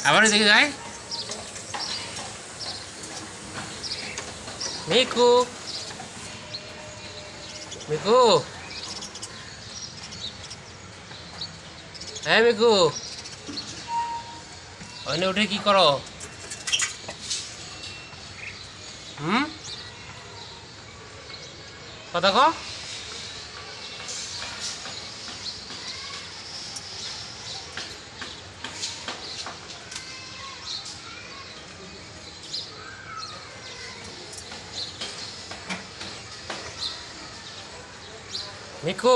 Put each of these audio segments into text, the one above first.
আবার দেখে যায় মিকু মিকু হ্যাঁ মিকু ওইনে উঠে কি করো কথা কো মিকু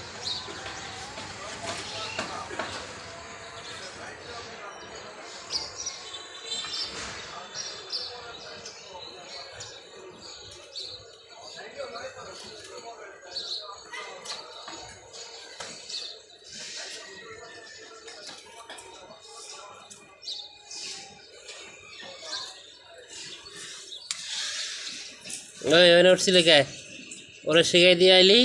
ওই ওই উঠছিলে কে ওরা শিখাই দিয়ে আইলি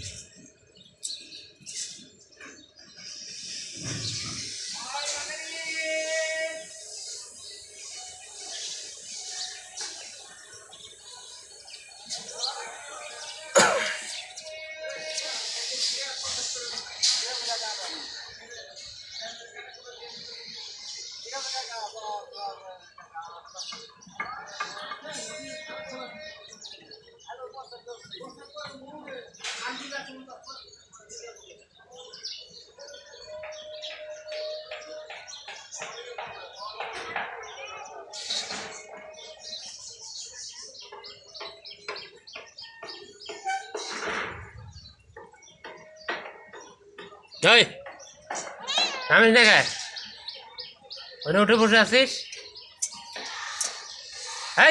ওই নামিস না কে ওইটা উঠে বসে আছিস এই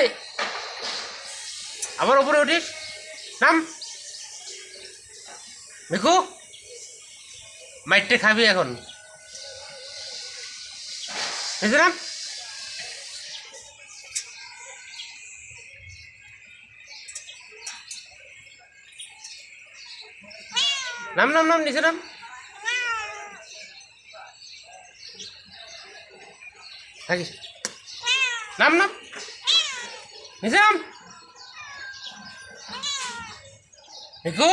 আবার উপরে উঠিস নাম মিকু মাইটে খাবি এখন নাম নাম নাম নাম নিচে নাম থাকিস নাম নাম নিচে নাম মিকু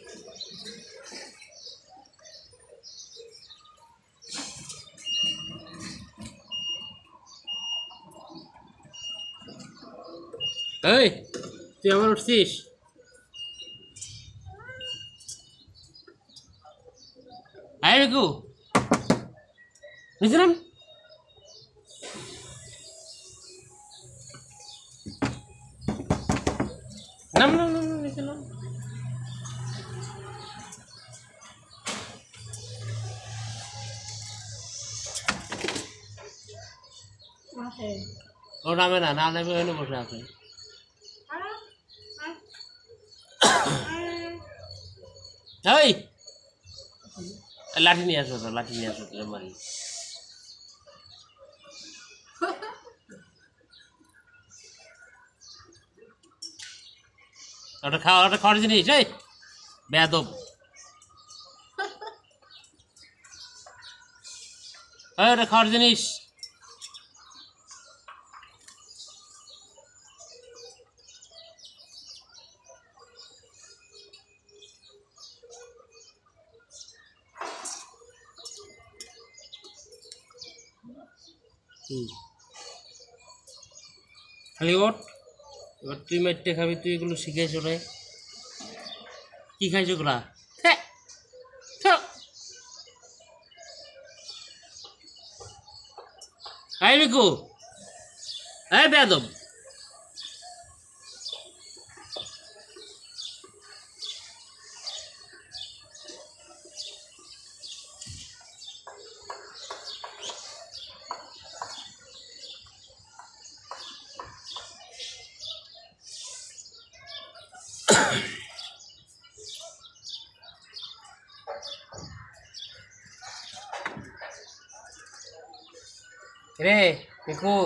এই তুই আবার উঠছিস আয় মিকু নিচে নাম নাম নাম নাম নিচে নাম ও নামে না না নামে ওখানে বসে আছে ওই লাঠি নিয়ে আসো তো লাঠি নিয়ে আসো তো মারি ওটা খাওয়া ওটা খাওয়ার জিনিস এই বেয়াদব ওটা খাওয়ার জিনিস খালি ওঠ এবার তুই মেটে খাবি তুই এগুলো শিখাইছ রে কি খাইছ ওগুলা আই মিকু এই বেয়াদব রে মিকু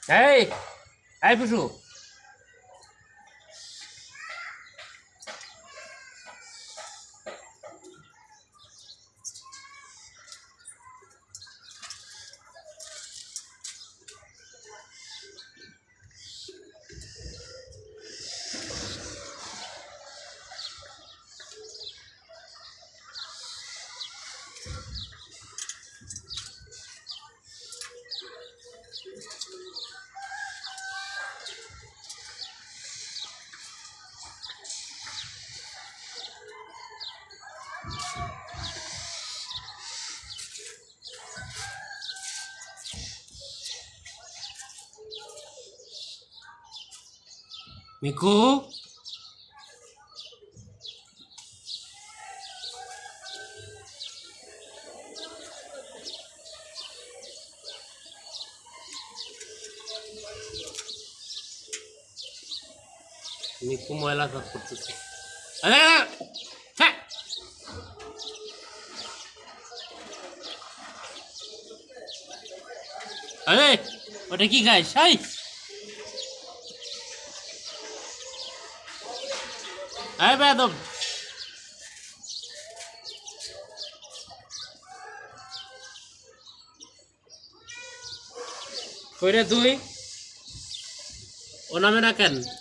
এই এই পুষু মিকু মিকু ময়লা সাফ করতেছে আরে হ্যাঁ আরে ওটা কি খাইস এই এই বেদব কইরে তুই ও নামে না কেন